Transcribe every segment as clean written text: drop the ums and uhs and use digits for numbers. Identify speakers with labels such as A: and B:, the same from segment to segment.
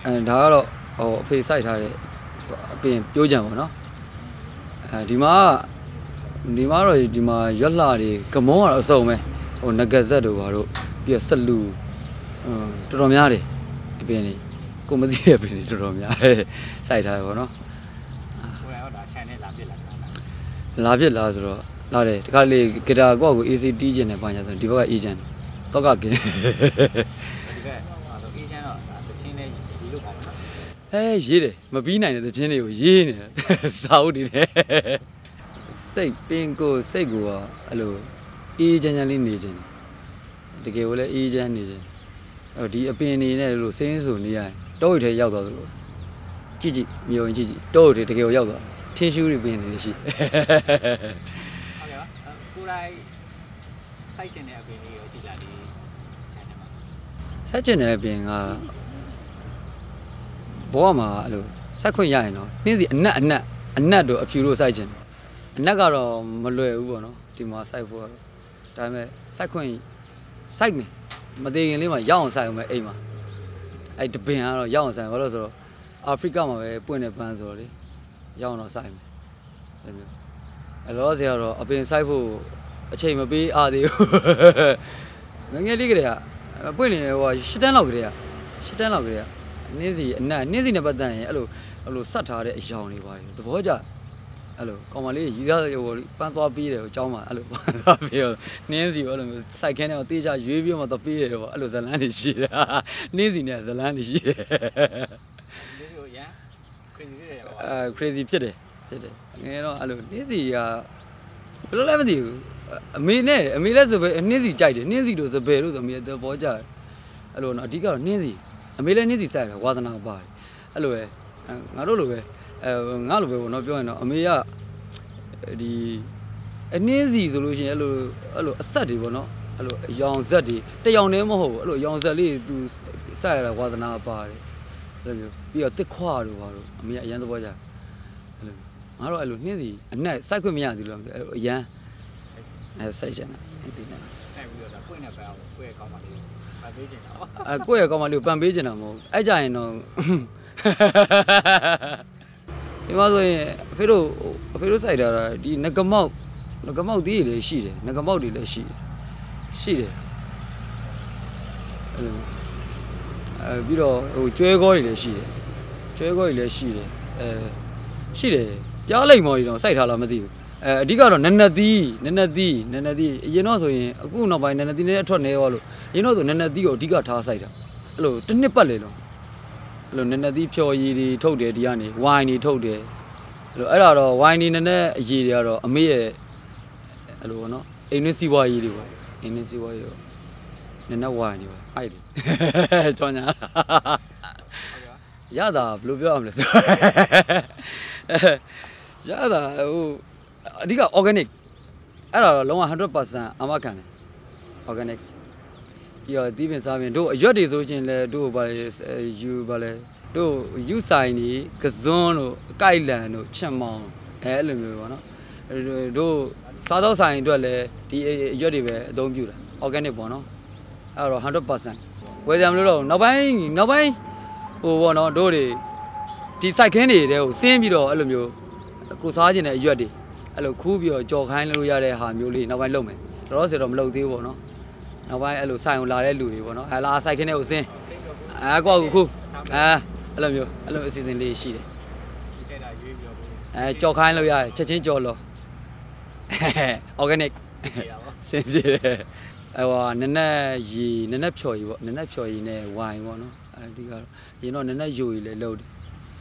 A: ဒါကတော့ဟိုအဖေစိုက်ထားတဲ့အပြင်ပြိုးကြံပေါ့နော်ဒီမှာတော့ဒီမှာရွက်လှတွေကမုန်းကတော့အစုံပဲဟိုငကဇက်တို့ဘာတို့ပြီးတော့ဆက်လူတော်တော်များတယ်အပြင်နေကိုမသိတဲ့အပြင်နေတော်တော်များတယ်စိုက်ထားတယ်ပေါ့နော်
B: ကိုယ်ကတော့ဒါခြံနဲ့လာပြစ်လာ
A: လာပြစ်လာဆိုတော့လာတယ်ဒီခါလေးဂီတာကောက်ကို AC တီးကျင်တယ်ဘာညာဆိုဒီဘက်က agent တော့ကကင်း
B: ဒီဘက်အေဂျင့်တော့တချင်းနဲ့ဒီလိုပါတော့
A: ရေးတယ်မပြီးနိုင်တဲ့သချင်းတွေကိုရေးနေတယ်စာအုပ်တွေနဲ့စိတ်ပင်ကိုစိတ်ကိုကအဲ့လိုအေးချမ်းချမ်းလေးနေခြင်းတကယ်ကိုလည်းအေးချမ်းနေခြင်းအဲ့ဒီအပင်နေနဲ့လို့စင်းဆိုနေရတယ်တောရွေထဲရောက်သွားသလိုကြည့်မြေုံကြည့်တောရွေတကယ်ကိုရောက်သွားထင်းရှူးတွေပင်နေရှိ
B: ဟုတ်ကဲ့ပါကိုယ်တိုင်စိုက်ချင်တဲ့အပင်လေးရောရှိလားဒီခြံထဲမှာ
A: စိုက်ချင်တဲ့အပင်ကဘောမှာအဲ့လိုစိုက်ခွင့်ရရင်တော့နှင်းစီအနက်တို့အဖြူတို့စိုက်ချင်အနက်ကတော့မလွယ်ဘူးပေါ့နော်ဒီမှာစိုက်ဖို့ကတော့ဒါပေမဲ့စိုက်ခွင့်စိုက်မယ်မသေးခင်လေးမှာရောက်အောင်စိုက်အောင်ပဲအိမ်မှာအဲ့တပင်ကတော့ရောက်အောင်စိုက်ဘာလို့ဆိုတော့အာဖရိကမှာပဲပွင့်တဲ့ပန်းဆိုတော့လေရောက်အောင်တော့စိုက်မယ်အဲ့လိုအဲ့တော့ဆရာတော့အပင်စိုက်ဖို့အချိန်မပေးအားသေးဘူးငယ်လေးကလေးကပွင့်နေဟို10တန်းလောက်ကလေးက10တန်းလောက်ကလေးကနှင်းစီနဲ့ပတ်သက်ရင်အဲ့လိုစတ်ထားတဲ့အယောင်တွေပါတယ်သဘောကျအဲ့လိုကောင်မလေးရီးသားဟိုပန်းသွားပြီးတယ်ဟိုအเจ้าမှာအဲ့လိုပန်းသွားပြီးတော့နှင်းစီအဲ့လိုစိုက်ခင်းနဲ့တေးချရွေးပြီးမှတော့ပြီးတယ်ပေါ့အဲ့လိုဇလန်းတွေရှိတယ်နှင်းစီနဲ့ဇလန်းတွေရှိတယ်
B: ဒီလိုရန်
A: crazy ဖြစ်တယ်ငယ်တော့အဲ့လိုနှင်းစီကဘယ်လိုလဲမသိဘူးအမေလည်းဆိုပဲနှင်းစီကြိုက်တယ်နှင်းစီတို့စပယ်လို့ဆိုအမေသဘောကျတယ်အဲ့လိုနော်အဓိကတော့နှင်းစီအမေလည်းနှင်းစီစိုက်တယ်ဝါသနာပါတယ်အဲ့လိုပဲငါတို့လိုပဲငါလိုပဲပေါ့နော်ပြောရင်တော့အမေကဒီအနှင်းစီဆိုလို့ရှိရင်အဲ့လိုအဆက်တွေပေါ့နော်အဲ့လိုအယောင်ဇက်တွေတယောင်တည်းမဟုတ်ဘူးအဲ့လိုအယောင်ဇက်လေးသူစိုက်ရတာဝါသနာပါတယ်အဲ့လိုမျိုးပြီးတော့တစ်ခွာတို့ပါတော့အမေကအရန်သဘောကျအဲ့လိုငါတော့အဲ့လိုနှင်းစီအနက်စိုက်ခွင့်မရသေးလို့အရန်စိုက်ချင်တာ
B: စိုက်ပြီးတော့ဒါပွင့်နေပဲအောင်ကိုယ့်ရဲ့ကောင်းပါလေးပန်ပေးချင်တာ
A: ကိုယ့်ရဲ့ကောင်းပါလေးကိုပန်ပေးချင်တာမဟုတ်အဲ့ကြရင်တော့ဒီမှာဆိုရင်အဖေတို့စိုက်တာဒီငကမောက်သီးတွေလည်းရှိတယ်ငကမောက်တွေလည်းရှိတယ်ပြီးတော့ဟိုကျွဲကောတွေလည်းရှိတယ်ရှိတယ်ပြားလိမ်မော်တွေတော့စိုက်ထားလားမသိဘူးအဓိကတော့နနသီးအရင်တော့ဆိုရင်အခုနောက်ပိုင်းနနသီးနဲ့အထွက်နေရောလို့အရင်တော့ဆိုနနသီးကိုအဓိကထားစိုက်တာအဲ့လိုတစ်နှစ်ပတ်လေလို့အဲ့လိုနနသီးဖြော်ရည်တွေထုတ်တယ်ဒီကနေဝိုင်တွေထုတ်တယ်အဲ့ဒါတော့ဝိုင်နေနဲ့အရေးတွေကတော့အမေရဲ့အဲ့လိုပေါ့နော်အိမ်နဲ့စီးပွားရေးတွေပေါ့အိမ်နဲ့စီးပွားရေးတော့နည်းဝိုင်နေပါအဲ့ဒီကြောင်ညာရတာဘယ်လိုပြောရမလဲဆိုရတာဟိုအဓိက organic အဲ့ဒါတော့လုံးဝ 100% အာမခံတယ် organic ပြီးတော့ဒီပင်စားပင်တို့အရွက်တွေဆိုရှင်လဲတို့ဘာလဲယူဘာလဲတို့ယူဆိုင်နေကစွန်းတို့အကိုက်လန်တို့ချင်မောင်အဲ့လိုမျိုးပေါ့နော်တို့စားသောက်ဆိုင်အတွက်လည်းဒီအရွက်တွေပဲအသုံးပြုတာ organic ပေါ့နော်အဲ့တော့ 100% ဝယ်ကြမလို့တော့နောက်ပိုင်းဟိုပေါ့နော်တို့တွေဒီ site ခင်းတွေတဲကိုဆင်းပြီးတော့အဲ့လိုမျိုးကိုစားခြင်းတဲ့အရွက်တွေအဲ့လိုခူးပြီးတော့ကြော်ခိုင်းလို့ရတဲ့ဟာမျိုးလေးနောက်ပိုင်းလုပ်မယ်တော်တော်ဆိုတော့မလုပ်သေးဘူးပေါ့နော်နောက်ပိုင်းအဲ့လိုဆိုင်ကိုလာတဲ့လူတွေပေါ့နော်အဲ့လာ site ခင်းတွေကိုဆင်းကွာခုအဲ့လိုမျိုးအစီအစဉ်လေးရှိတယ်ကြော်ခိုင်းလို့ရတယ်ချက်ချင်းကြော်လို့ organic စင်ပြေတယ်ဟိုနနက်ဖြော်ရည်ပေါ့နနက်ဖြော်ရည်နဲ့ဝိုင်ပေါ့နော်အဲဒီကတော့ရင်တော့နနက်ယိုရည်လည်းလုပ်တယ်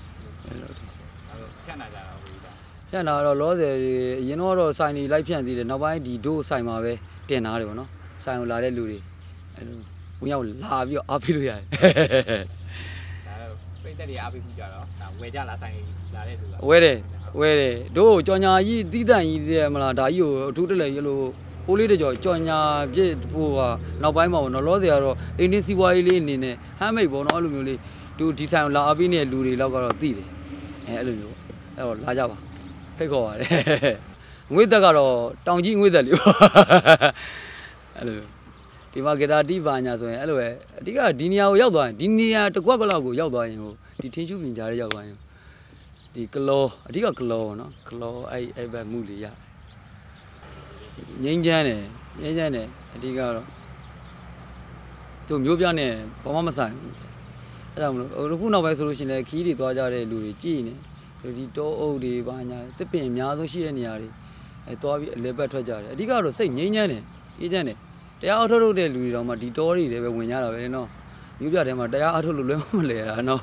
B: ဖြတ်နာကြတာဟုတ်ပြီ
A: ဖြတ်နာတော့လောဆယ်ရင်တော့ဆိုင်တွေလိုက်ဖြန့်သေးတယ်နောက်ပိုင်းဒီဒိုးဆိုင်မှာပဲတင်ထားတယ်ပေါ့နော်ဆိုင်ကိုလာတဲ့လူတွေအဲလိုဝင်ရောက်လာပြီးတော့အားပေးလို့ရတယ်
B: ပိတ်သက်တွေအားပေးပြီးကြတော့ဒါဝယ်ကြလားဆိုင်လာတဲ့လူက
A: ဝယ်တယ်တို့ကြော်ညာကြီးတီးတန့်ကြီးတဲ့မလားဒါကြီးကိုအထူးတလဲရလို့ဟိုလေးတကြော်ကြော်ညာပြစ်ဖို့ကနောက်ပိုင်းမှာပေါ့နော်လောဆယ်ကတော့အင်းင်းစီးပွားရေးလေးအနေနဲ့ဟမ်းမိတ်ပေါ့နော်အဲ့လိုမျိုးလေးတို့ဒီဆိုင်ကိုလာအားပေးနေတဲ့လူတွေလောက်ကတော့သိတယ်အဲ့လိုမျိုးအဲ့တော့လာကြပါဖိတ်ခေါ်ပါတယ်ငွေသက်ကတော့တောင်ကြီးငွေသက်လေးပေါ့အဲ့လိုဒီဒီမှာဂီတာတီးပါညာဆိုရင်အဲ့လိုပဲအဓိကဒီနေရာကိုရောက်သွားရင်ဒီနေရာတစ်ခွက်ကလောက်ကိုရောက်သွားရင်ဟိုဒီထင်းရှူပင်ကြားရဲရောက်သွားရင်ဒီကလောအဓိကကလောနော်ကလောအဲ့ဘက်မှုလေးရငိမ့်ချမ်းတယ်အဓိကတော့သူမျိုးပြနဲ့ဘာမှမဆိုင်ဘူးအဲ့ဒါမလို့ခုနောက်ပိုင်းဆိုလို့ရှိရင်လည်းခီးတွေသွားကြတဲ့လူတွေကြည်နေဒီတောအုပ်တွေဘာညာတစ်ပင်အများဆုံးရှိတဲ့နေရာတွေအဲသွားပြီးအလဲပတ်ထွက်ကြတယ်အဓိကတော့စိတ်ငိမ့်ချမ်းတယ်အေးချမ်းတယ်တရားအထုတ်လုပ်တဲ့လူတွေတော့မှဒီတောတွေလည်းပဲဝင်ကြတာပဲနော်မျိုးပြထဲမှာတရားအထုတ်လို့လွယ်မလဲတာနော်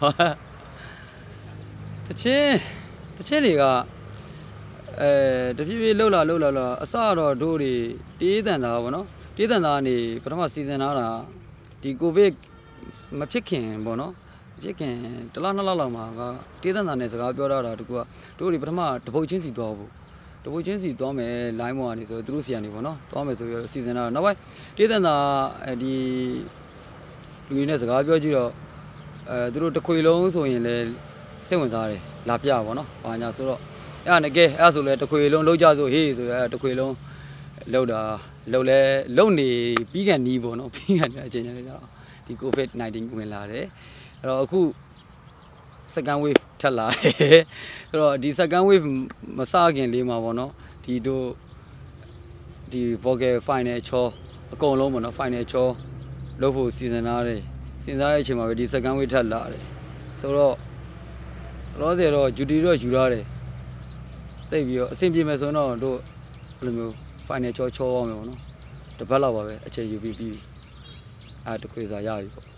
A: တချင်းတွေကတဖြည်းဖြည်းလှုပ်လာအစတော့တို့တွေတေးတန်တာပေါ့နော်တေးတန်တာကနေပထမစီစဉ်ထားတာဒီကိုဗစ်မဖြစ်ခင်ပေါ့နော်ဖြစ်ခင်တစ်လနှစ်လလောက်မှာကတေးတန်တာနဲ့စကားပြောတာတကူကတို့တွေပထမတပုတ်ချင်းစီသွားဖို့တပုတ်ချင်းစီသွားမယ် line ပေါ်ကနေဆိုသူတို့စီကနေပေါ့နော်သွားမယ်ဆိုပြီးစီစဉ်တာနောက်ပိုင်းတေးတန်တာဒီလူတွေနဲ့စကားပြောကြည့်တော့သူတို့တစ်ခွေလုံးဆိုရင်လည်းစိတ်ဝင်စားတယ်လာပြပေါ့နော်ဘာညာဆိုတော့အဲ့ဒါနဲ့အဲ့ဆိုလဲတစ်ခွေလုံးလုံးကြဆိုဟေးဆိုရတစ်ခွေလုံးလောက်တာလုံနေပြီးကန်နီးပေါ့နော်ပြီးကန်တဲ့အချိန်ကျတော့ဒီ COVID-19 ဝင်လာတယ်အဲ့တော့အခု second wave ထပ်လာတယ်ဆိုတော့ဒီ second wave မစခင်လေးမှာပေါ့နော်ဒီတို့ဒီ vocal final ချောအကုန်လုံးပေါ့နော် final ချောလုပ်ဖို့စီစဉ်ထားတယ်စဉ်းစားတဲ့အချိန်မှာပဲဒီ second wave ထပ်လာတယ်ဆိုတော့လောဆယ်တော့ duty တော့ယူရတယ်တိတ်ပြီးတော့အဆင်ပြေမယ်ဆိုတော့တို့ဘယ်လိုမျိုး final ချောအောင်မယ်ပေါ့နော်တပတ်လောက်ပါပဲအချိန်ယူပြီးအဲ့တခွေစာရပြီပေါ့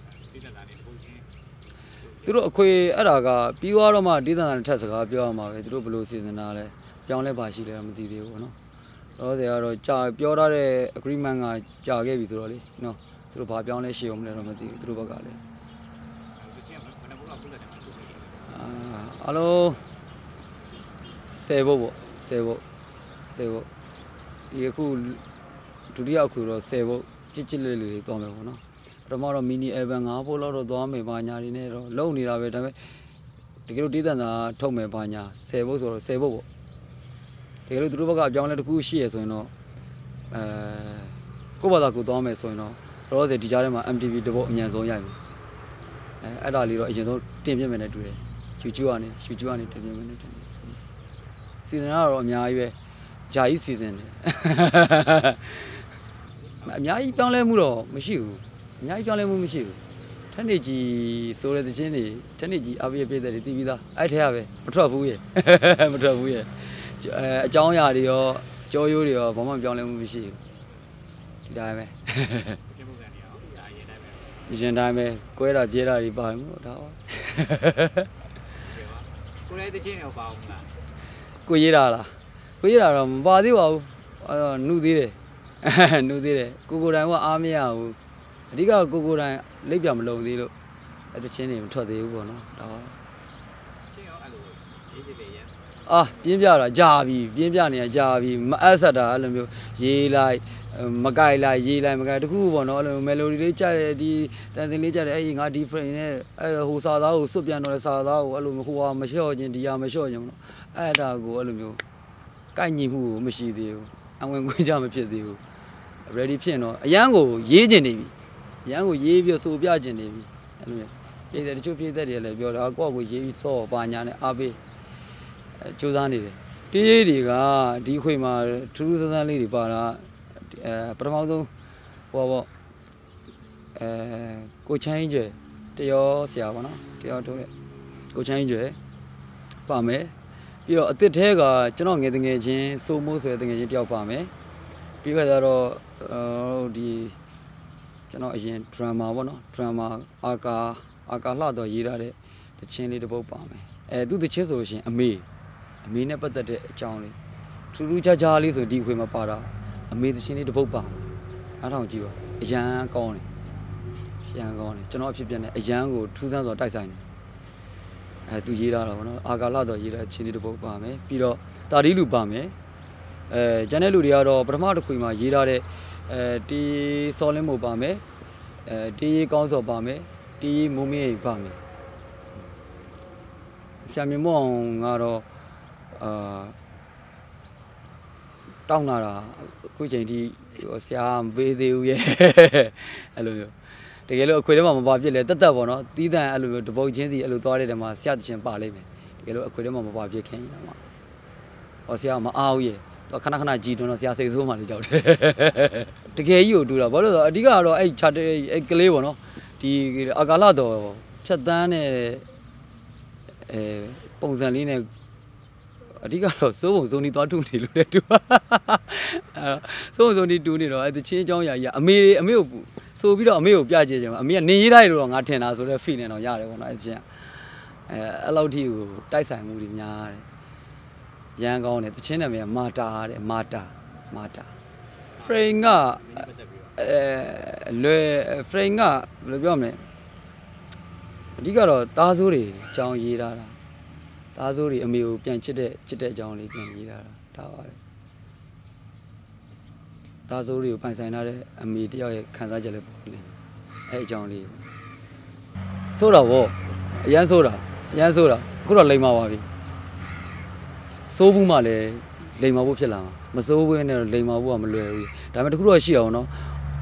A: သူတို့အခွေအဲ့ဒါကပြီးသွားတော့မှဒေသနာထက်စကားပြောရမှာပဲသူတို့ဘယ်လိုစီစဉ်တာလဲပြောင်းလဲပါရှိလဲမသိသေးဘူးပေါ့နော်လောဆယ်ကတော့ကြာပြောထားတဲ့ agreement ကကြာခဲ့ပြီဆိုတော့လေနော်သူတို့ဘာပြောင်းလဲရှိအောင်မလဲတော့မသိဘူးသူတို့ဘက်ကလည်းအားလုံး10ဖို့ပေါ့10ဖို့ဒီအခုဒုတိယအခုတော့10ဖို့ချစ်လေးလေးသွားမယ်ပေါ့နော်ပထမတော့ mini album 5ဖို့လောက်တော့သွားမယ်ဘာညာတွေနဲ့တော့လုံနေတာပဲဒါပေမဲ့တကယ်လို့တေးသံသာထုတ်မယ်ဘာညာ10ဖို့ဆိုတော့10ဖို့ပေါ့တကယ်လို့သူတို့ဘက်ကအပြောင်းလဲတစ်ခုရှိရဆိုရင်တော့ကိုယ့်ဘာသာကိုသွားမယ်ဆိုရင်တော့တော့ဒီကြားထဲမှာ MTV တပုတ်အမြန်ဆုံးရိုက်မယ်အဲ့ဒါလေးတော့အရင်ဆုံးတင်ပြမယ်နဲ့တွေ့တယ်YouTubeကနေတင်ပြမယ်နဲ့တင်စီစဉ်ကတော့အများကြီးပဲဂျာကြီးစီစဉ်တယ်အများကြီးပြောင်းလဲမှုတော့မရှိဘူးထက်နေကြီးဆိုတဲ့သချင်းတွေထက်နေကြီးအပြည့်ပြည့်တဲ့တွေတီးပြီးသားအဲ့ထဲကပဲမထွက်ဘူးရဲ့အကြောင်းအရာတွေရောကြောရိုးတွေရောဘာမှပြောင်းလဲမှုမရှိဘူးဒီတိုင်းပဲရင်တိုင်းပဲကွဲတာပြေးတာတွေပါမှာဒါပါ
B: ကိုယ်လည်းသချင်းတွေပါအောင်လား
A: ကိုရေးတာတော့မပါသေးပါဘူးနှုတ်သေးတယ်ကိုတိုင်ကအားမရဘူးအဓိကကိုတိုင်လိပ်ပြမလုံသေးလို့အဲ့တချင်းတွေမထွက်သေးဘူးပေါ့နော်ဒါ
B: ချင်းရောအဲ့လိုရေးကြည့်တယ်
A: ပြင်းပြတာကြာပြီပြင်းပြနေတာကြာပြီမအပ်ဆက်တာအဲ့လိုမျိုးရေးလိုက်မကြိုက်လိုက်ရေးလိုက်မကြိုက်တခုပေါ့နော်အဲ့လို melody လေးကြတယ်ဒီတန်စင်လေးကြတယ်အဲ့ငါဒီ frame နဲ့ဟိုစာသားကိုစွတ်ပြန်တော့လဲစာသားကိုအဲ့လိုဟိုဟာမလျှော့ခြင်းဒီဟာမလျှော့ခြင်းပေါ့နော်အဲ့ဒါကိုအဲ့လိုမျိုးကိုက်ညီမှုကိုမရှိသေးဘူးအဝင်ခွင့်ကြမဖြစ်သေးဘူး ready ဖြစ်တော့အရန်ကိုရေးခြင်းနေပြီအရန်ကိုရေးပြီးဆိုပြခြင်းနေပြီအဲ့လိုမျိုးပြည်တဲ့တချို့ပြည်သက်တွေလည်းပြောတာကိုယ့်ကိုရေးပြီးစောပါညာနဲ့အားပေးစူးစမ်းနေတယ်တေးတွေကဒီခွေမှာထူးထူးဆန်းဆန်းလေးတွေပါတာပထမဆုံးဟောပေါ့ကိုချမ်းကျွယ်တရောဆရာပေါ့နော်တရောထိုးတဲ့ကိုချမ်းကျွယ်ပါမယ်ပြီးတော့အစ်စ်ထဲကကျွန်တော်ငယ်တငယ်ချင်းစိုးမိုးဆိုတဲ့တငယ်ချင်းတယောက်ပါမယ်ပြီးတော့ဒီကျွန်တော်အရင် drama ပေါ့နော် drama အာကာလှတော့ရေးထားတဲ့တခြင်းလေးတစ်ပုဒ်ပါမယ်သူတခြင်းဆိုလို့ရှိရင်အမေနဲ့ပတ်သက်တဲ့အကြောင်းလေးထူးထူးခြားခြားလေးဆိုဒီခွေမှာပါတာအမေတခြင်းလေးတစ်ပုဒ်ပါအားထောင်ကြည့်ပါအရန်ကောင်းတယ်ကျွန်တော်အဖြစ်ပြနေအရန်ကိုထူးဆန်းစွာတိုက်ဆိုင်တယ်သူရေးထားတာပေါ့နော်အာကာလှတော့ရေးတဲ့ခြင်းလေးတစ်ပုဒ်ပါမယ်ပြီးတော့တာဒီလူပါမယ်ကျန်တဲ့လူတွေကတော့ပထမတစ်ခွေမှာရေးထားတဲ့တီစောလင်းမို့ပါမယ်တီကောင်းစောပါမယ်တီမိုးမင်းပါမယ်ဆရာမြင့်မောင်ကတော့တောင်းလာတာအခုချိန်ထိဆရာမပေးသေးဘူးရဲ့အဲ့လိုမျိုးတကယ်လို့အခွေထဲမှာမပါပြစ်လဲတက်တက်ပေါ့နော်တီးတန်အဲ့လိုမျိုးတပုတ်ချင်းစီအဲ့လိုသွားတဲ့တဲမှာဆရာတချင်းပါလိမ့်မယ်တကယ်လို့အခွေထဲမှာမပါပြစ်ခင်ရမှာဟောဆရာမအားဘူးရဲ့ခဏခဏကြည်တွန်းတော့ဆရာစိတ်ဆိုးမှလည်းကြောက်တယ်တကယ်ကြီးကိုတူတာဘာလို့လဲဆိုတော့အဓိကတော့အဲ့ချာအဲ့ကလေးပေါ့နော်ဒီအာကာလတော်ဖြတ်တန်းတဲ့ပုံစံလေးနဲ့အဓိကတော့စိုးပုံစိုးနီသွားတူနေလို့လေတူစိုးပုံစိုးနီတူနေတော့အဲ့တချင်းအကြောင်းအရာကြီးအမေကိုဆိုပြီးတော့အမေကိုပြကြည့်ကြမှာအမေကနေရေးလိုက်လို့တော့ငါထင်တာဆိုတော့ feeling တော့ရတယ်ပေါ့နော်အဲ့ချင်းအဲ့လောက်ထိကိုတိုက်ဆိုင်မှုတွေများတယ်ရန်ကောင်းတယ်တချင်းနာမည်ကမာတာတဲ့မာတာ frame ကလွယ် frame ကဘယ်လိုပြောမလဲအဓိကတော့သားစိုးတွေအကြောင်းရေးထားတာသားစိုးတွေအမေကိုပြန်ချစ်တဲ့အကြောင်းလေးပြန်ရေးထားတာဒါပါပဲသားစိုးတွေကိုပိုင်ဆိုင်ထားတဲ့အမေတယောက်ရဲ့ခံစားချက်လေးပေါ့လေအဲ့အကြောင်းလေးဆိုးတာဗောအရန်ဆိုးတာအခုတော့လိမ်မာပါပြီစိုးဘူးမှလည်းလိမ်မာဖို့ဖြစ်လာမှာမစိုးဘူးနဲ့လိမ်မာဖို့ကမလွယ်ဘူးဒါပေမဲ့တခုတော့ရှိအောင်နော်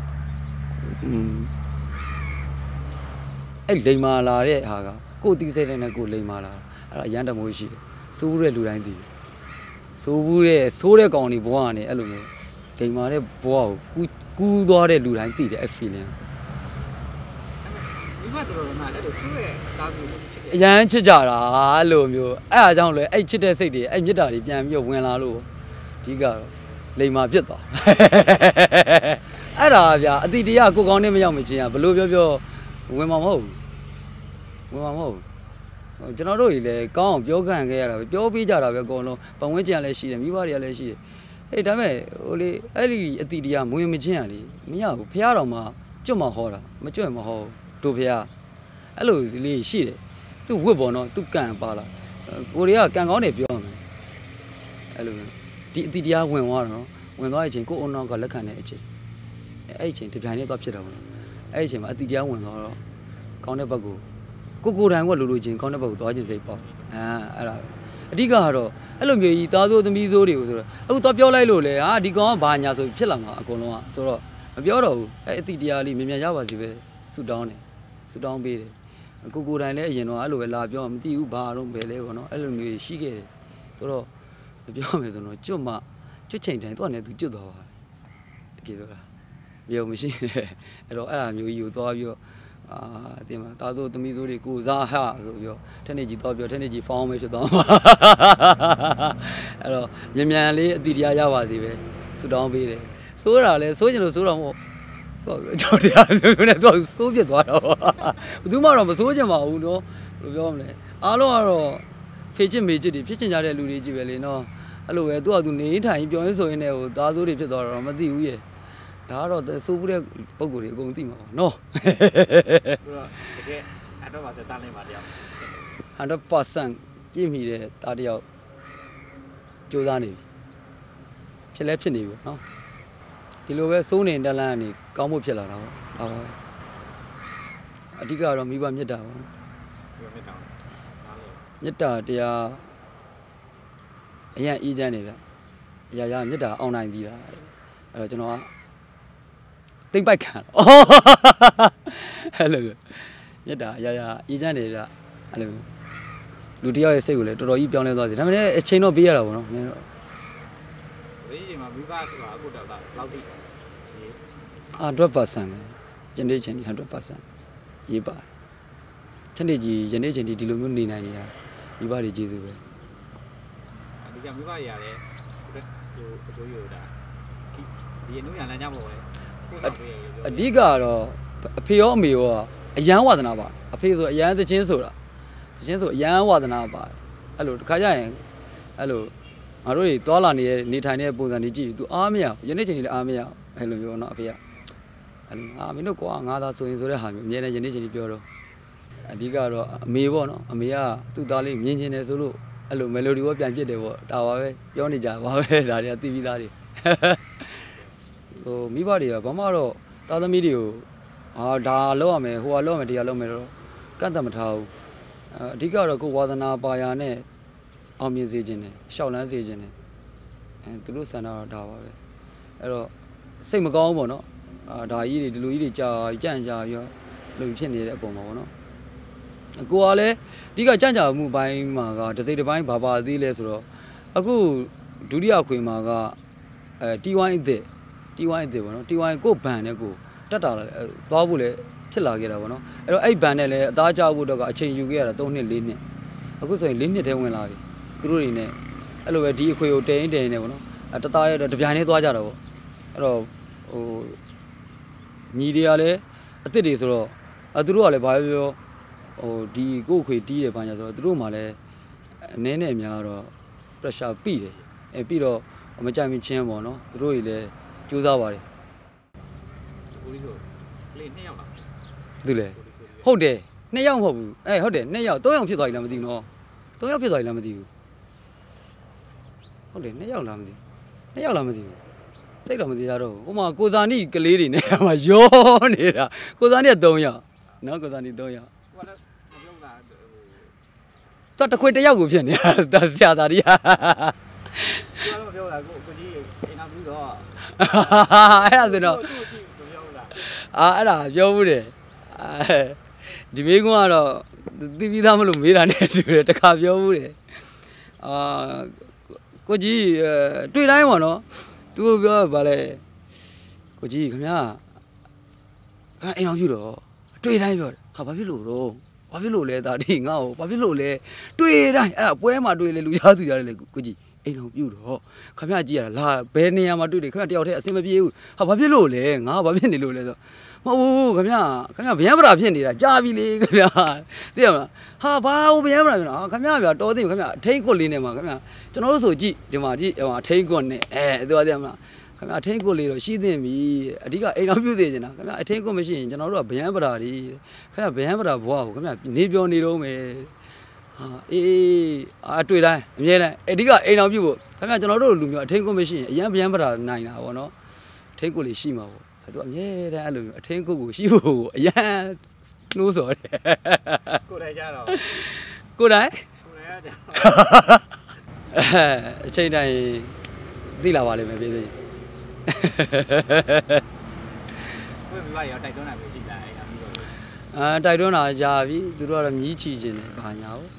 A: အဲ့လိမ်မာလာတဲ့ဟာကကိုယ်တီးစိတ်နဲ့ကိုယ်လိမ်မာလာအဲ့ဒါအရန်တမိုးရှိတယ်စိုးဘူးတဲ့လူတိုင်းသိတယ်စိုးဘူးတဲ့ဆိုးတဲ့ကောင်တွေဘဝကနေအဲ့လိုမျိုးလိမ်မာတဲ့ဘဝကိုကူးသွားတဲ့လူတိုင်းသိတယ်အဲ့ feeling
B: မိမတော်တော်များအဲ့လိုဆိုးတဲ့ကားကိုချစ်တယ်
A: အရန်ချစ်ကြတာအဲ့လိုမျိုးအဲ့အားကြောင့်လေအဲ့ချစ်တဲ့စိတ်တွေအဲ့မြတ်တာတွေပြန်ပြီးဝင်လာလို့အဓိကတော့လိမ်မာဖြစ်သွားအဲ့ဒါဗျာအတိတရားကိုကောင်းနဲ့မရောက်မချင်းอ่ะဘလို့ပြောဝင်မှာမဟုတ်ဘူးကျွန်တော်တို့ကြီးလည်းကောင်းအောင်ပြောခံခဲ့ရတာပဲပြောပေးကြတာပဲအကုန်လုံးပတ်ဝန်းကျင်လည်းရှိတယ်မိဘတွေကလည်းရှိတယ်အေးဒါပေမဲ့ဟိုလေအဲ့ဒီအတိတရားမဝင်မချင်းอ่ะလေမရဘူးဖះတော်မှာကျွတ်မဟောတာမကျွတ်မဟောတို့ဖះအဲ့လိုလေးရှိတယ်သူဝတ်ပေါ်တော့သူကန်ပါလာကိုတွေကကန်ကောင်းတယ်ပြောမယ်အဲ့လိုဒီအတိတရားဝင်သွားတော့ဝင်သွားတဲ့အချိန်ကိုအုံနောက်ကလက်ခံတဲ့အချိန်အဲ့အချိန်တပြိုင်တည်းသွားဖြစ်တာပေါ့အဲ့အချိန်မှာအတိတရားဝင်သွားတော့ကောင်းတဲ့ဘက်ကိုတိုင်ကလိုချင်းကောင်းတဲ့ဘက်ကိုသွားခြင်းစိတ်ပေါ့အဲ့ဒါအဓိကကတော့အဲ့လိုမျိုးကြီးသားစိုးသမီးစိုးတွေကိုဆိုတော့အခုသွားပြောလိုက်လို့လေဟာဒီကောင်ကဘာညာဆိုဖြစ်လာမှာအကုန်လုံးကဆိုတော့မပြောတော့ဘူးအဲ့အတိတရားလေးမြန်ရပါစီပဲဆူတောင်းပေးတယ်ကိုတိုင်လည်းအရင်တော့အဲ့လိုပဲလာပြောမသိဘူးဘာတော့ပဲလဲပေါ့နော်အဲ့လိုမျိုးရှိခဲ့တယ်ဆိုတော့မပြောမယ်ဆိုတော့ကျွတ်ချိန်တိုင်းတော့လည်းသူကျွတ်သွားပါတကယ်ပြောတာပြောမရှိနဲ့အဲ့တော့အဲ့ဒါမျိုးကြီးကိုသွားပြီးတော့တင်မှာသားစိုးသမီးစိုးတွေကိုစားဟာဆိုပြီးတော့ထက်နေကြီးသွားပြောထက်နေကြီးဖောင်းမဲဖြစ်သွားမှာအဲ့တော့မြန်လေးအတိတရားရပါစေပဲဆူတောင်းပေးတယ်စိုးတာလဲစိုးချင်လို့စိုးတော့မဟုတ်ကြောက်တရားမျိုးနဲ့တော့စိုးပြစ်သွားတော့ဘယ်သူမှတော့မစိုးချင်ပါဘူးနော်ဘယ်လိုပြောမလဲအားလုံးကတော့ဖေချစ်မေချစ်တွေဖြစ်ချင်ကြတဲ့လူတွေကြီးပဲလေနော်အဲ့လိုပဲသူကသူနေထိုင်ပြောရင်းဆိုရင်းနဲ့ဟိုသားစိုးတွေဖြစ်သွားတော့မသိဘူးရဲ့ဒါကတော့စိုးဘူးတဲ့ပုံကိုယ်တွေအကုန်သိမှာပါနော်
B: ဆိုတော့တကယ်အဲ့တော့ပါစတားလင်းပါတယောက်
A: 100% ပြည့်မီတဲ့တားတယောက်စူးစမ်းနေပြီဖြစ်လဲဖြစ်နေပြီနော်ဒီလိုပဲစိုးနေတက်လန်းကနေကောင်းဖို့ဖြစ်လာတာပေါ့ဒါပါပဲအဓိကတော့မိဘမြတ်တာပေါ့မြတ်တာတရားအရင်အေးချမ်းနေဗျအရာမြတ်တာအောင်နိုင်သေးတာအဲ့တော့ကျွန်တော်ကသိမ့်ပိုက်ခံအဲ့လိုမြတ်တာအရာအေးချမ်းနေဗျအဲ့လိုလူတယောက်ရဲ့စိတ်ကိုလည်းတော်တော်ကြီးပြောင်းလဲသွားစေဒါပေမဲ့အချိန်တော့ပေးရတာပေါ့နော်နည်းတော့
B: ဒီအချိန်မှာမိဘဆိုတာအခုတော့လောက်ပြီ
A: 100%ပဲယနေ့ချိန်ဒီ100%ရေးပါတယ်ချက်နေကြီးယနေ့ချိန်ဒီလိုမျိုးနေနိုင်နေတာမိဘတွေကျေးဇူးပဲ
B: ဒီကမိဘတွေရတယ်ဟိုအကျိုးရတာဒီအနုညာလမ်းကြောင်းပေါ်ပဲ
A: အဓိကတော့အဖေရောအမေရောအရန်ဝါသနာပါအဖေဆိုအရန်သချင်းဆိုတာအရန်ဝါသနာပါအဲ့လိုတခါကျရင်အဲ့လိုငါတို့တွေသွားလာနေတဲ့နေထိုင်နေတဲ့ပုံစံတွေကြည့်ပြီး तू အားမရယနေ့ချိန်ကြီးလည်းအားမရအဲ့လိုမျိုးနော်အဖေကအဲ့လိုမင်းတို့ကွာငါသာဆိုရင်ဆိုတဲ့ဟာမျိုးအများနဲ့ယနေ့ချိန်ကြီးပြောတော့အဓိကတော့အမေပေါ့နော်အမေကသူ့သားလေးမြင်ချင်တယ်ဆိုလို့အဲ့လို melody ဘောပြန်ပြစ်တယ်ပေါ့ဒါပါပဲပြောနေကြပါပဲဒါတွေကသိပြီးသားတွေဟိုမိဘတွေကဘာမှတော့သားသမီးတွေကိုဒါလောက်ရမယ်ဟိုကလောက်ရမယ်တရားလောက်မယ်တော့ကန့်တတ်မထားဘူးအဓိကတော့ကိုဝါသနာပါရာနဲ့အောင်မြင်စေခြင်းနဲ့ရှောက်လန်းစေခြင်းနဲ့သူတို့ဆန္ဒတော့ဒါပါပဲအဲ့တော့စိတ်မကောင်းပေါ့နော်ဒါကြီးတွေဒီလိုကြီးတွေကြာကြံ့ကြာပြီးတော့လူဖြစ်နေတဲ့အပေါ်မှာပေါ့နော်ကိုကလည်းအဓိကကြံ့ကြာမှုပိုင်းမှာကတစ်စိတ်တစ်ပိုင်းဘာပါသေးလဲဆိုတော့အခုဒုတိယခွေမှာကT1 အစ်ပေါ့နော်T1 ကိုဘန်နဲ့ကိုတက်တာသွားဖို့လည်းဖြစ်လာခဲ့တာပေါ့နော်အဲ့တော့အဲ့ဘန်နဲ့လည်းအသားကျဖို့တော့ကအချိန်ယူခဲ့ရတာ3နှစ်4နှစ်အခုဆိုရင်4နှစ်တည်းဝင်လာပြီသူတို့တွေနဲ့အဲ့လိုပဲဒီအခွေကိုတဲနေပေါ့နော်တသားရတော့တပြိုင်တည်းသွားကြတာပေါ့အဲ့တော့ဟိုညီတွေကလည်းအစ်စ်တွေဆိုတော့သူတို့ကလည်းဘာပြောဟိုဒီကို့ခွေတီးတယ်ဘာညာဆိုတော့သူတို့မှလည်းအနည်းနဲ့အများတော့ pressure ပြီးတယ်ပြီးတော့မကြိုက်မချင်းပေါ့နော်သူတို့တွေလည်းကြိုးစားပါတယ်
B: ကိုကြီးဆိုလေ2ယောက်လား
A: သူလေဟုတ်တယ်2ယောက်မဟုတ်ဘူးဟုတ်တယ်2ယောက်3ယောက်ဖြစ်သွားပြီလားမသိဘူးနော်3ယောက်ဖြစ်သွားပြီလားမသိဘူးဟုတ်တယ်2ယောက်လားမသိဘူး2ယောက်လားမသိဘူးတိတ်တော့မသိကြတော့ဟိုမှာကိုဇာနီကလေးတွေနဲ့ဟိုမှာရောနေတာကိုဇာနီက3ယောက်နော်ကိုဇာနီ3ယောက်
B: ဟိုလည်းမပြောတာ
A: တော့တခွေ1ယောက်ကိုဖြစ်နေတာဆရာသားကြီး
B: ပြောတော့ပြောတာကိုကြီးအင်တာဗျူးတော့
A: အဲ့ဒါဆိုတော့အဲ့ဒါပြောမှုတယ်ဒီမေးခွန်းကတော့သိပြီးသားမလို့မေးတာနဲ့တူတယ်တခါပြောမှုတယ်ကိုကြီးတွေ့တိုင်းပေါ့နော်သူပြောဗာလဲကိုကြီးခင်ဗျာအိမ်အောင်ပြုတော့တွေ့တိုင်းပြောဟာဘာဖြစ်လို့တော့ဘာဖြစ်လို့လဲဒါဒီငါ့ကိုဘာဖြစ်လို့လဲတွေ့တိုင်းအဲ့ဒါပွဲမှာတွေ့လေလူသားသူရတယ်လေကိုကြီးအိမ်အောင်ပြုတော့ခင်ဗျာကြည့်ရတာလာဘယ်နေရာမှာတွေ့တယ်ခင်ဗျာတယောက်တည်းအဆင်မပြေဘူးဟာဘာဖြစ်လို့လဲငါဘာဖြစ်နေလို့လဲဆိုမဟုတ်ဘူးခင်ဗျာဗျမ်းပရာဖြစ်နေတာကြာပြီလေခင်ဗျာသိရမလားဟာဘာဟုတ်ဗျမ်းပရာဖြစ်နေတာခင်ဗျာဗျာတော်သိခင်ဗျာအထိန်ကွက်လေးနဲ့မှာခင်ဗျာကျွန်တော်တို့ဆိုကြည့်ဒီမှာကြည့်အထိန်ကွက်နဲ့သူကသိရမလားခင်ဗျာအထိန်ကွက်လေးတော့ရှိသင့်ပြီအဓိကအိမ်တော်ပြုသေးနေတာခင်ဗျာအထိန်ကွက်မရှိရင်ကျွန်တော်တို့ကဗျမ်းပရာတွေခင်ဗျာဗျမ်းပရာဘွားကိုခင်ဗျာနေပြောနေတော့မယ်ဟာအေးတွေ့တိုင်းအမြဲတမ်းအဓိကအိမ်တော်ပြုဖို့ခင်ဗျာကျွန်တော်တို့လူမျိုးအထိန်ကွက်မရှိရင်အရန်ဗျမ်းပရာနိုင်တာပေါ့နော်အထိန်ကွက်လေးရှိမှာပေါ့သူအမြဲတမ်းအဲ့လိုမျိုးအထင်းကုတ်ကိုရှိဖို့အရန်နှိုးစော်တယ်
B: ကိုယ်တိုင်ကြတော့
A: ကိုယ်တိုင်
B: ရကြ
A: အချိန်တိုင်းသိလာပါလိမ့်မယ်ပြည်သူ
B: ကိုယ်မိဘရောတိုက်တွန်းတာမျိုးရှိလားအဲ့ဒါမျိုး
A: တိုက်တွန်းတာကြာပြီသူတို့ကတော့မြည်ချီခြင်းတယ်ဘာညာဟုတ်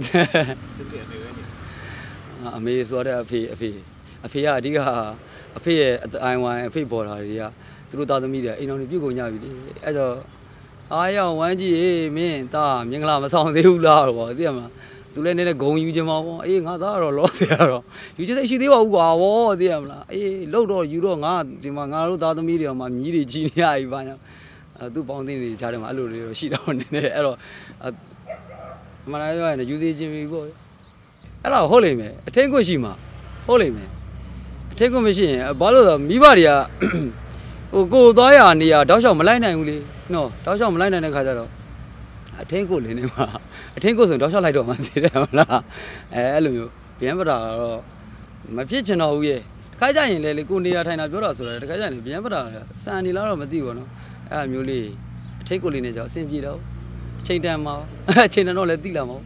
A: အမေဆိုတဲ့အဖေကအဓိကအဖေရဲ့အိုင်ဝိုင်အဖေပေါ်တာတွေကသူတို့သားသမီးတွေအိမ်တော်တွေပြုတ်ကုန်ကြပြီလေအဲ့တော့အားရဝမ်းကြီးမင်းသားမင်္ဂလာမဆောင်သေးဘူးလားတော့သိရမလားသူလည်းနည်းနည်းဂုံယူခြင်းပါပေါ့အေးငါသားကတော့လောသေးရတော့ယူခြင်းရှိသေးပါဘူးကွာဗောသိရမလားအေးလှုပ်တော့ယူတော့ငါဒီမှာငါတို့သားသမီးတွေကမှမြည်တွေကြီးနေရပြီဘာညာသူ့ပေါင်းသိနေကြတယ်မှာအဲ့လိုတွေတော့ရှိတော့နည်းနည်းအဲ့တော့မနာရောယူသေးခြင်းပြီပေါ့အဲ့တော့ဟုတ်လိမ့်မယ်အထင်းခွင့်ရှိမှာဟုတ်လိမ့်မယ်အထင်းခွင့်မရှိရင်ဘာလို့လဲမိဘတွေကဟိုကိုသွားရနေရတောက်လျှောက်မလိုက်နိုင်ဘူးလေနော်တောက်လျှောက်မလိုက်နိုင်တဲ့ခါကျတော့အထင်းကိုလင်းနေမှာအထင်းကိုဆိုတောက်လျှောက်လိုက်တော့မှသိတယ်မလားအဲ့လိုမျိုးဗျမ်းပတာတော့မဖြစ်ချင်တော့ဘူးရဲ့တခါကျရင်လေကိုနေတာထိုင်တာပြောတာဆိုတော့တခါကျရင်ဗျမ်းပတာစံနေလားတော့မသိဘူးနော်အဲ့မျိုးလေးအထင်းကိုလင်းနေကြအဆင်ပြေတော့အချိန်တန်မှာအချိန်တန်တော့လည်းသိလာမှာ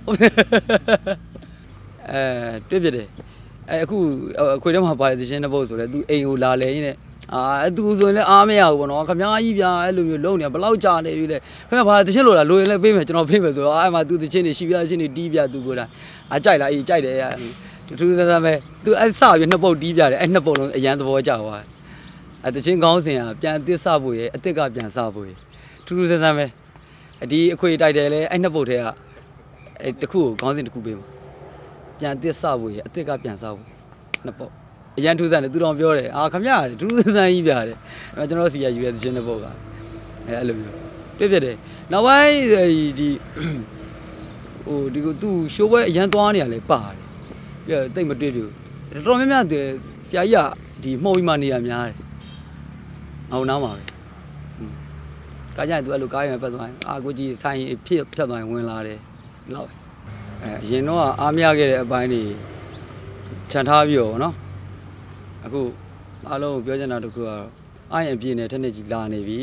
A: တွေ့ပြတယ်အခုအခွေထဲမှာပါတဲ့သရှင်တစ်ပုတ်ဆိုလဲသူအိမ်ကိုလာလဲရင်းနဲ့သူဆိုရင်လည်းအားမရဘူးပေါ့နော်ခမားကြီးပြအဲ့လိုမျိုးလုံးနေဘယ်လောက်ကြာနေပြီလဲခင်ဗျာဘာသချင်းလို့လားလိုရင်လည်းပေးမယ်ကျွန်တော်ပေးမယ်ဆိုတော့အဲ့မှာသူသချင်းတွေရှိပြသချင်းတွေတီးပြသူကိုယ်တိုင်ကြိုက်လားအေးကြိုက်တယ်ထူးဆန်းဆန်းပဲသူအဲ့စပြီးနှစ်ပုတ်တီးပြတယ်အဲ့နှစ်ပုတ်လုံးအရန်သဘောကျသွားအဲ့သချင်းကောင်းစင်ကပြန်အစ်စ်စဖို့ရအစ်စ်ကပြန်စဖို့ရထူးဆန်းဆန်းပဲဒီအခွေတိုက်တယ်လေအဲ့နှစ်ပုတ်ထဲကအဲ့တစ်ခုကိုကောင်းစင်တစ်ခုပေးမှာပြန်အစ်စ်စဖို့ရအစ်စ်ကပြန်စဖို့နှစ်ပုတ်အရန်ထူးဆန်းတယ်သူတော်ပြောတယ်ခမရထူးဆန်းကြီးပြတယ်ကျွန်တော်စီရယူရတဲ့ချင်းတဲ့ပုတ်ကအဲ့လိုမျိုးတွေ့ပြတယ်နောက်ပိုင်းဒီဟိုဒီသူရှိုးပွဲအရန်သွားနေရလဲပါတယ်ပြီးတော့တိတ်မတွေ့ဘူးတော်တော်များများဆရာကြီးကဒီမှုံပြီးမှနေရများတယ်အောင်နားမှာပဲကားကြရင်သူအဲ့လိုကားရင်ပတ်သွားရင်ကိုကြီးဆိုင်ဖြစ်ဖြတ်သွားရင်ဝင်လာတယ်ဒီလောက်အရင်တော့အားမရခဲ့တဲ့အပိုင်းတွေခြံထားပြီးတော့နော်အခုအားလုံးပြောချင်တာတခုကတော့အားရင်အပြည့်နဲ့ထက်နဲ့ကြီးလာနေပြီ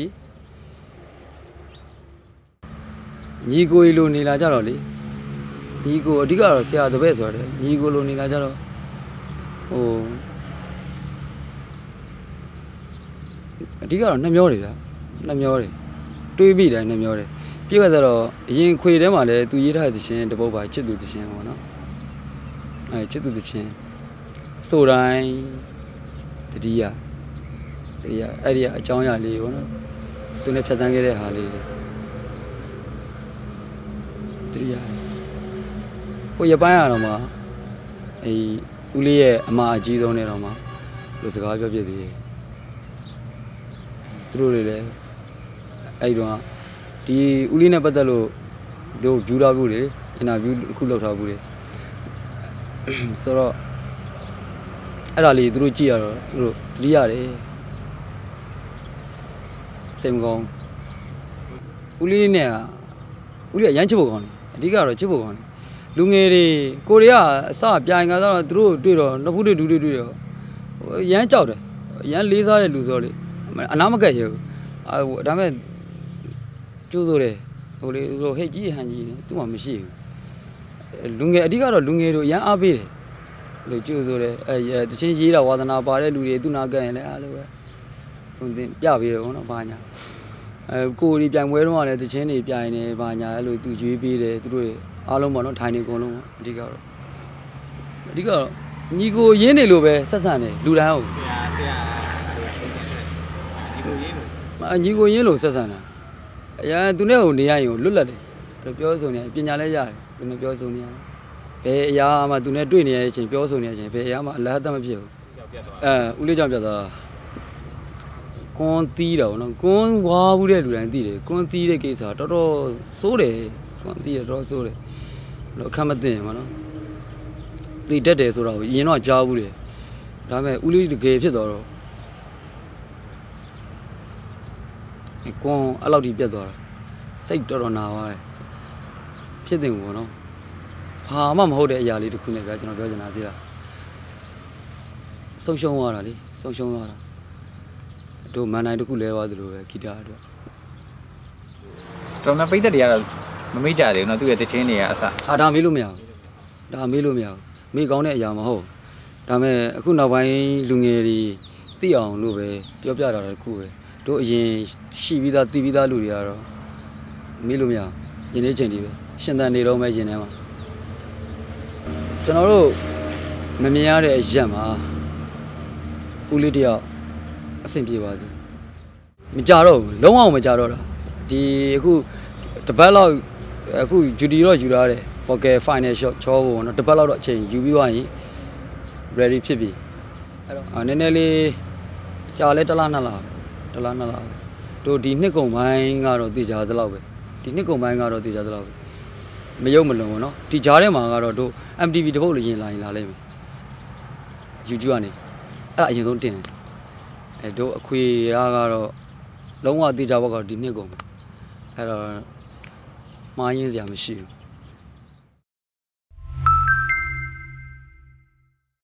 A: ညီကိုလိုနေလာကြတော့လေညီကိုအဓိကတော့ဆရာတပည့်ဆိုတယ်ညီကိုလိုနေလာကြတော့ဟိုအဓိကတော့နှမျောတယ်ဗျာနှမျောတယ်တွေးပြီးတယ်နှမျောတယ်ပြည့်ကဆိုတော့အရင်ခွေထဲမှာလည်းသူရေးထားတဲ့သရှင်တပုတ်ပါချစ်သူသရှင်ပေါ့နော်ချစ်သူသရှင်ဆိုတိုင်းတတိယအဲ့ဒီအကြောင်းအရာလေးပေါ့နော်သူနဲ့ဖြတ်သန်းခဲ့တဲ့ဟာလေးတတိယဟိုရပိုင်းရတော့မှဦးလေးရဲ့အမအကြီးဆုံးနဲ့တော့မှလို့စကားပြောပြသေးတယ်သူတို့တွေလည်းအဲ့တော့ဒီဦးလေးနဲ့ပတ်သက်လို့တို့ယူလာဘူးလေအင်တာဗျူးတစ်ခုလုပ်ထားဘူးလေဆိုတော့အဲ့ဒါလေးသူတို့ကြည့်ရတော့သူတို့တတိရတယ်စိတ်မကောင်းဦးလေးနဲ့ဦးလေးကရမ်းချစ်ဖို့ကောင်းတယ်အဓိကတော့ချစ်ဖို့ကောင်းတယ်လူငယ်တွေကိုရီးယားအစပြိုင်ကတော့သူတို့တွေ့တော့နှစ်ဖူးတွေ့တော့ရမ်းကြောက်တယ်ရမ်းလေးစားတဲ့လူဆိုလေအနာမကက်ရဘူးဒါပေမဲ့ကျိုးဆိုတယ်ဟိုလေဟိတ်ကြီးဟန်ကြီးနေသူ့မှာမရှိဘူးလူငယ်အဓိကတော့လူငယ်တို့ရမ်းအားပေးတယ်လို့ကျိုးဆိုတယ်တချင်းရေးတာဝါသနာပါတဲ့လူတွေသူနာကက်ရင်လည်းအားလို့ပဲသူတင်ပြပေးရပေါ့နော်ဘာညာကိုရီပြိုင်ပွဲတော့လည်းတချင်းတွေပြိုင်နေဘာညာအဲ့လိုသူရွေးပေးတယ်သူတို့အားလုံးပေါ့နော်ထိုင်နေအကုန်လုံးအဓိကတော့ညီကိုရင်းနေလို့ပဲဆက်ဆံတယ်လူတိုင်းဟုတ်
B: ဆရာ
A: ညီကိုရင်းလို့ဆက်ဆံတာအရာသူနဲ့ဟိုနေရရင်လွတ်လပ်တယ်လို့ပြောဆိုနေပညာလည်းရတယ်သူနဲ့ပြောဆိုနေရဘယ်အရာမှသူနဲ့တွေ့နေရတဲ့အချိန်ပြောဆိုနေတဲ့အချိန်ဘယ်အရာမှအလဟတ်တမဖြစ်ဘူးဦးလေးကြောင့်ပြသွားကွန်းတီးတာပေါ့နော်ကွန်းဝါဘူးတဲ့လူတိုင်းသိတယ်ကွန်းတီးတဲ့ကိစ္စတော်တော်စိုးတယ်ကွန်းတီးတယ်တော်တော်စိုးတယ်လို့အခက်မသိရင်ပေါ့နော်သိတတ်တယ်ဆိုတော့ရင်တော့ကြားဘူးတယ်ဒါပေမဲ့ဦးလေးတကယ်ဖြစ်သွားတော့ကွန်းအဲ့လောက်ထိပြတ်သွားတာစိတ်တော်တော်နာသွားတယ်ဖြစ်တယ်ပေါ့နော်ဘာမှမဟုတ်တဲ့အရာလေးတစ်ခုနဲ့ဗျာကျွန်တော်ပြောချင်တာသိလားဆုံးရှုံးသွားတာလေဆုံးရှုံးသွားတာတို့မန်နိုင်တစ်ခုလဲသွားသလိုပဲဂီတအတွက်
B: တော်များပိတ်သက်တွေကတော့မမေ့ကြသေးဘူးနော်သူ့ရဲ့တခြင်းတွေကအစ
A: ဒါမေးလို့မရဘူးဒါမေးလို့မရဘူးမေးကောင်းတဲ့အရာမဟုတ်ဒါပေမဲ့အခုနောက်ပိုင်းလူငယ်တွေသိအောင်လို့ပဲပြောပြတာတစ်ခုပဲတို့အရင်ရှိပြီးသားသိပြီးသားလူတွေကတော့မေးလို့မရဘူးယင်းနေချိန်တွေပဲရှင်သန်နေတော့မှယင်းထဲမှာကျွန်တော်တို့မမြင်ရတဲ့အရက်မှာဦးလေးတယောက်အဆင်ပြေပါစေမကြတော့ဘူးလုံးဝမကြတော့တာဒီအခုတပတ်လောက်အခုဂျူဒီတော့ယူထားတယ် focal final shot ချောဖို့နော်တပတ်လောက်တော့အချိန်ယူပြီးသွားရင် ready ဖြစ်ပြီအဲ့တော့နည်းနည်းလေးကြာလဲတစ်လနှစ်လတို့ဒီနှစ်ကုန်ပိုင်းကတော့တည်ကြသလောက်ပဲဒီနှစ်ကုန်ပိုင်းကတော့တည်ကြသလောက်ပဲမယုံမလွန်ဘူးနော်ဒီကြားထဲမှာကတော့တို့ MTV တပုတ်လိုရင်လာလိမ့်မယ် YouTube ကနေအဲ့ဒါအရင်ဆုံးတင်တယ်တို့အခွေကတော့လုံးဝတည်ကြဘောက်ကတော့ဒီနှစ်ကုန်ပဲအဲ့တော့မှားရင်းစရာမရှိဘူး